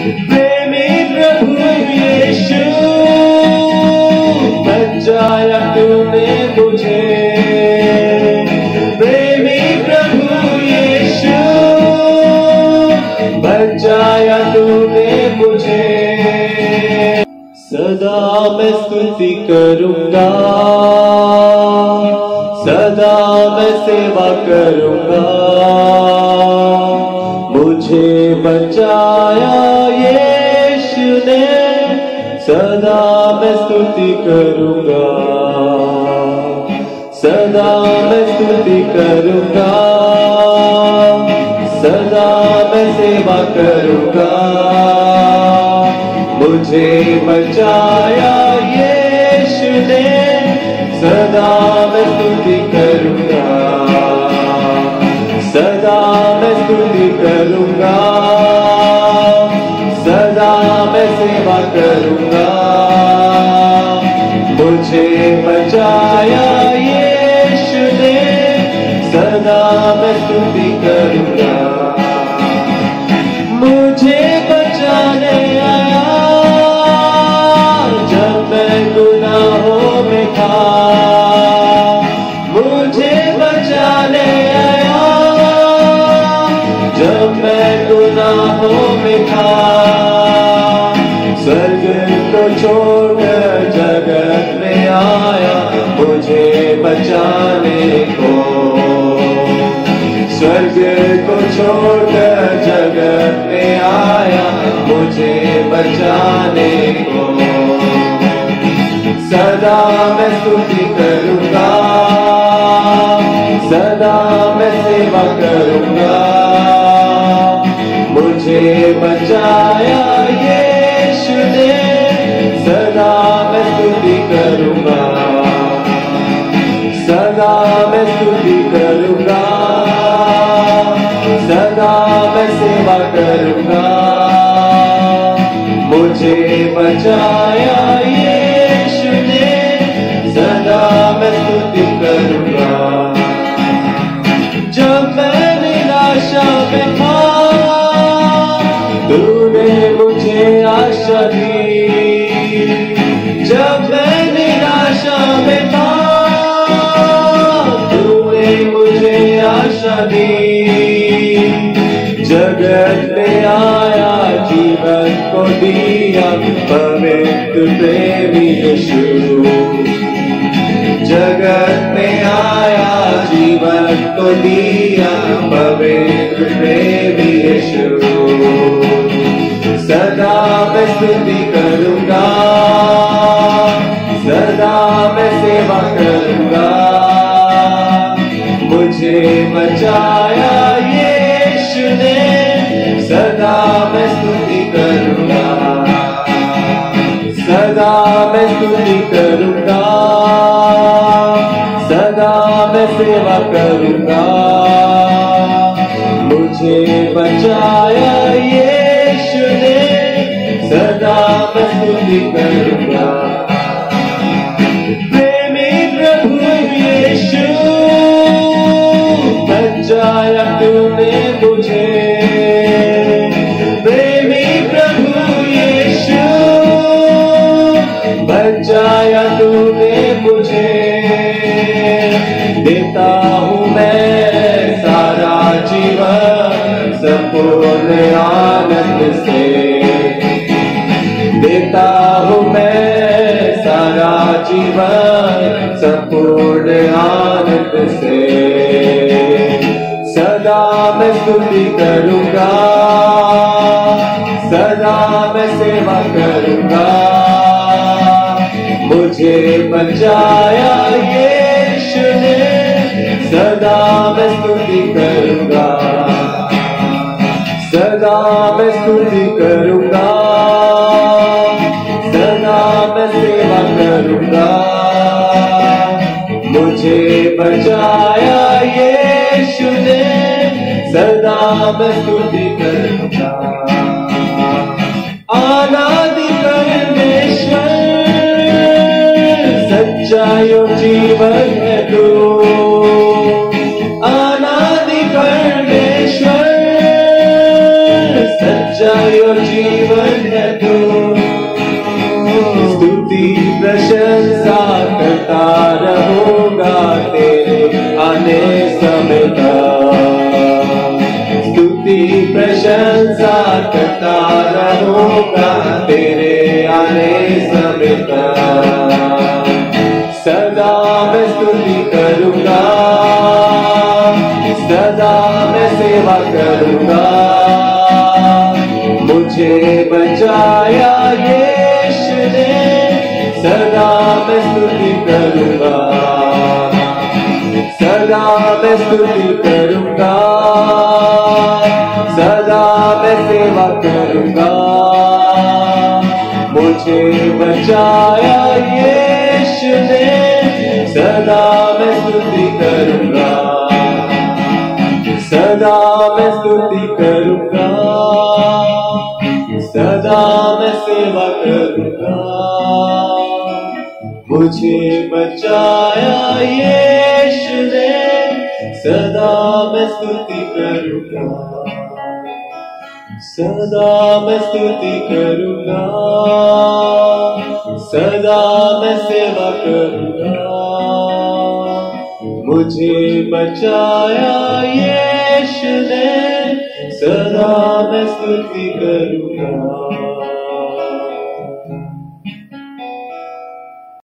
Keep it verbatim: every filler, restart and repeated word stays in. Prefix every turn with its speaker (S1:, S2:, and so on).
S1: प्रेमी प्रभु यीशु, बचाया तूने मुझे। प्रेमी प्रभु यीशु, बचाया तूने मुझे। सदा मैं स्तुति करूंगा, सदा मैं सेवा करूंगा। मुझे बचाया यीशु ने, सदा मैं स्तुति करूंगा, सदा मैं स्तुति करूंगा, सदा मैं सेवा करूंगा। मुझे बचाया यीशु ने, सदा मैं स्तुति करूंगा, सदा मैं स्तुति करूंगा, सदा मैं सेवा करूंगा। मुझे बचाया यीशु ने, सदा मैं स्तुति करूंगा। मुझे बचाने आया जब मैं गुनाहों में था, मुझे बचाने आया जब मैं गुनाहों में था। स्वर्ग को छोड़कर जगत में आया मुझे बचाने को। स्वर्ग को छोड़कर जगत में आया मुझे बचाने को। सदा मैं स्तुति करूंगा, सदा मैं सेवा करूंगा। मुझे बचाया यीशु ने, सदा मैं स्तुति करूंगा, सदा मैं स्तुति करूंगा, सदा मैं सेवा करूंगा। मुझे बचाया यीशु ने, सदा मैं स्तुति करूंगा। जब मैं निराशा में था तूने मुझे आशा दी। जब मैं निराशा में था तूने मुझे आशा दी। जगत में आया जीवन को दिया पवित्र प्रेमी यीशु। जगत में आया जीवन को दिया पवित्र प्रेमी यीशु। सदा मैं स्तुति करूंगा, सदा मैं सेवा करूंगा। मुझे बचाया यीशु ने, सदा मैं स्तुति करूंगा, सदा मैं स्तुति करूंगा, सदा मैं सेवा करूंगा। मुझे बचाया यीशु ने, सदा मैं स्तुति करूंगा। प्रेमी प्रभु यीशु, बचाया तूने मुझे। प्रेमी प्रभु यीशु, बचाया तूने मुझे। देता हूँ मैं सारा जीवन संपूर्ण आनंद से। देता हूँ मैं सारा जीवन संपूर्ण आनंद से। सदा मैं स्तुति करूंगा, सदा मैं सेवा करूंगा। मुझे बचाया यीशु ने, सदा मैं स्तुति करूंगा, सदा मैं स्तुति करूंगा, सदा मैं सेवा करूंगा। मुझे बचाया यीशु ने, सदा मैं स्तुति करूंगा। अनादि परमेश्वर, सच्चाई और जीवन है तू। अनादि परमेश्वर, सच्चाई और जीवन मानूंगा तेरे आने समय तक। सदा मैं स्तुति करूंगा, सदा मैं सेवा करूंगा। मुझे बचाया यीशु ने, सदा मैं स्तुति करूंगा, सदा मैं स्तुति करूंगा, सदा मैं सेवा करूंगा। मुझे बचाया यीशु ने, सदा मैं स्तुति करूंगा, सदा मैं स्तुति करूंगा, सदा मैं सेवा करूंगा। मुझे बचाया यीशु ने, सदा मैं स्तुति करूंगा, सदा मैं स्तुति करूंगा, सदा मैं सेवा करूंगा। मुझे बचाया यीशु ने, सदा मैं स्तुति करूंगा।